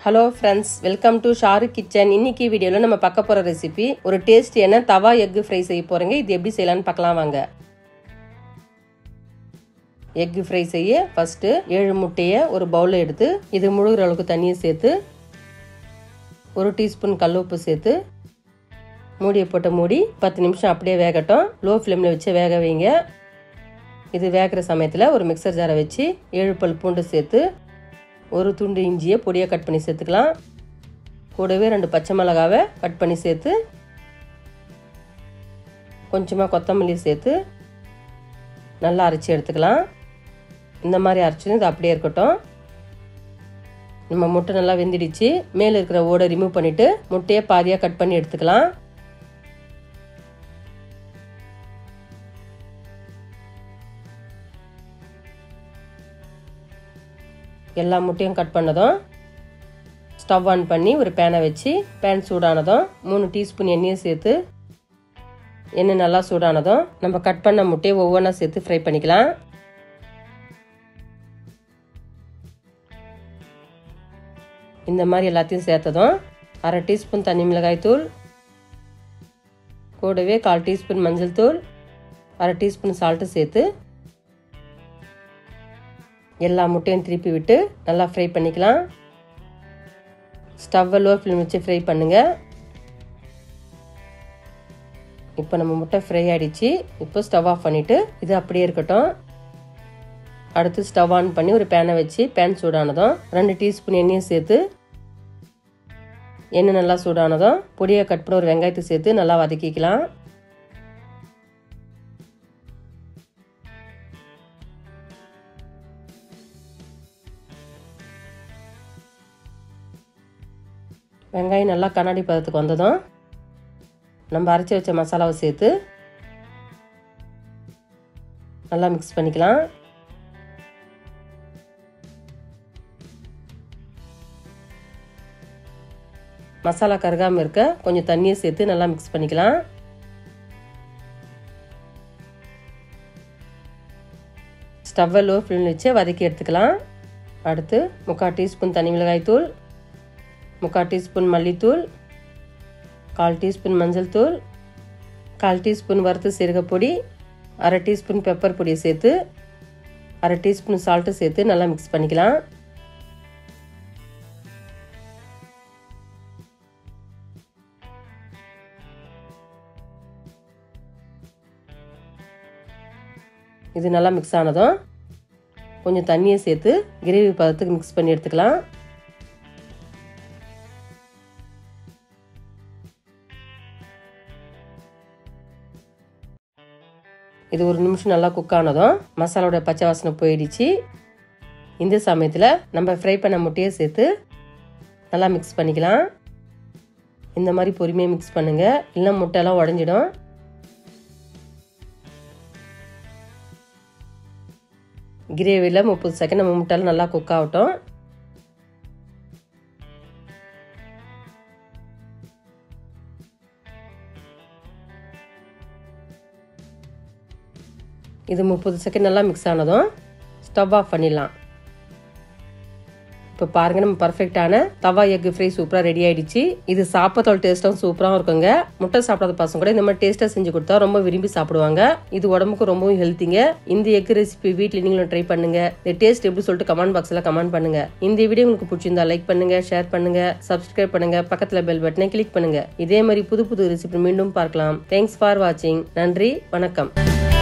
Hello friends, welcome to Sharu kitchen. இன்னைக்கு வீடியோவில் நம்ம பார்க்க போகிற ரெசிபி ஒரு டேஸ்டியான தவா எக் ஃப்ரை செய்ய போகிறேங்க. இது எப்படி செய்யலான்னு பார்க்கலாம் வாங்க. எக் ஃப்ரை செய்ய ஃபஸ்ட்டு 7 முட்டையை ஒரு பவுலில் எடுத்து இது முழுகிற அளவுக்கு தண்ணியை சேர்த்து 1 டீஸ்பூன் கல் உப்பு சேர்த்து மூடியை போட்டு மூடி 10 நிமிஷம் அப்படியே வேகட்டும். லோ ஃப்ளேமில் வச்சு வேக வைங்க. இது வேகிற சமயத்தில் ஒரு மிக்சர் ஜாரை வச்சு 7 பல் பூண்டு சேர்த்து 1 துண்டு இஞ்சியை பொடியாக கட் பண்ணி சேர்த்துக்கலாம். கூடவே 2 பச்சை மிளகாவை கட் பண்ணி சேர்த்து கொஞ்சமாக கொத்தமல்லி சேர்த்து நல்லா அரைச்சி எடுத்துக்கலாம். இந்த மாதிரி அரைச்சி இது அப்படியே இருக்கட்டும். நம்ம முட்டை நல்லா வெந்திடுச்சு. மேலே இருக்கிற ஓடை ரிமூவ் பண்ணிவிட்டு முட்டையை பாதியாக கட் பண்ணி எடுத்துக்கலாம். எல்லா முட்டையும் கட் பண்ணதும் ஸ்டவ் ஆன் பண்ணி ஒரு பேனை வச்சு பேன் சூடானதும் 3 டீஸ்பூன் எண்ணெயை சேர்த்து எண்ணெய் நல்லா சூடானதும் நம்ம கட் பண்ண முட்டையை ஒவ்வொன்றா சேர்த்து ஃப்ரை பண்ணிக்கலாம். இந்த மாதிரி எல்லாத்தையும் சேர்த்ததும் 1/2 டீஸ்பூன் தனி மிளகாய் தூள், கூடவே 1/4 டீஸ்பூன் மஞ்சள் தூள், 1/2 டீஸ்பூன் சால்ட்டு சேர்த்து எல்லா முட்டையும் திருப்பி விட்டு நல்லா ஃப்ரை பண்ணிக்கலாம். ஸ்டவ்வை லோ ஃப்ளேம் வச்சு ஃப்ரை பண்ணுங்க. இப்போ நம்ம முட்டை ஃப்ரை ஆகிடுச்சு. இப்போ ஸ்டவ் ஆஃப் பண்ணிவிட்டு இது அப்படியே இருக்கட்டும். அடுத்து ஸ்டவ் ஆன் பண்ணி ஒரு பேனை வச்சு பேன் சூடானதும் 2 டீஸ்பூன் எண்ணெயை சேர்த்து எண்ணெய் நல்லா சூடானதும் பொடியாக கட் பண்ண ஒரு வெங்காயத்தை சேர்த்து நல்லா வதக்கிக்கலாம். வெங்காயம் நல்லா கண்ணாடி பதத்துக்கு வந்ததும் நம்ம அரைச்சி வச்ச மசாலாவை சேர்த்து நல்லா மிக்ஸ் பண்ணிக்கலாம். மசாலா கருகாமல் இருக்க கொஞ்சம் தண்ணியை சேர்த்து நல்லா மிக்ஸ் பண்ணிக்கலாம். ஸ்டவ்வை லோ ஃப்ளேமில் வச்சு வதக்கி எடுத்துக்கலாம். அடுத்து 3/4 டீஸ்பூன் தனி மிளகாய் தூள், 3/4 டீஸ்பூன் மல்லித்தூள், 1/4 டீஸ்பூன் மஞ்சள் தூள், 1/4 டீஸ்பூன் வறுத்து சீரகப்பொடி, 1/2 டீஸ்பூன் பெப்பர் பொடியை சேர்த்து 1/2 டீஸ்பூன் சால்ட்டு சேர்த்து நல்லா மிக்ஸ் பண்ணிக்கலாம். இது நல்லா மிக்ஸ் ஆனதும் கொஞ்சம் தண்ணியை சேர்த்து கிரேவி பதத்துக்கு மிக்ஸ் பண்ணி எடுத்துக்கலாம். இது 1 நிமிஷம் நல்லா குக் ஆனதும் மசாலாவோட பச்சை வாசனை போயிடுச்சு. இந்த சமயத்தில் நம்ம ஃப்ரை பண்ண முட்டையை சேர்த்து நல்லா மிக்ஸ் பண்ணிக்கலாம். இந்த மாதிரி பொறுமையாக மிக்ஸ் பண்ணுங்க, இல்லைன்னா முட்டையெல்லாம் உடஞ்சிடும். கிரேவியில் 30 செகண்ட் நம்ம முட்டையெல்லாம் நல்லா குக் ஆகட்டும். இது 30 செகண்ட் நல்லா மிக்ஸ் ஆனதும் ஸ்டவ் ஆஃப் பண்ணிடலாம். இப்போ பாருங்க, நம்ம பர்ஃபெக்டான தவா எக் ஃப்ரை சூப்பராக ரெடி ஆயிடுச்சு. இது சாப்பிட்றதோட டேஸ்ட்டாகவும் சூப்பராகவும் இருக்குங்க. முட்டை சாப்பிடாத பசங்க கூட இந்த மாதிரி டேஸ்ட்டாக செஞ்சு கொடுத்தா ரொம்ப விரும்பி சாப்பிடுவாங்க. இது உடம்புக்கு ரொம்பவும் ஹெல்த்திங்க. இந்த எக் ரெசிபி வீட்டில் நீங்களும் ட்ரை பண்ணுங்க. இந்த டேஸ்ட் எப்படி சொல்லிட்டு கமெண்ட் பாக்ஸில் கமெண்ட் பண்ணுங்க. இந்த வீடியோ உங்களுக்கு பிடிச்சிருந்தா லைக் பண்ணுங்க, ஷேர் பண்ணுங்க, சப்ஸ்கிரைப் பண்ணுங்க, பக்கத்தில் பெல் பட்டனை கிளிக் பண்ணுங்க. இதே மாதிரி புது புது ரெசிபி மீண்டும் பார்க்கலாம். தேங்க்ஸ் ஃபார் வாட்சிங். நன்றி, வணக்கம்.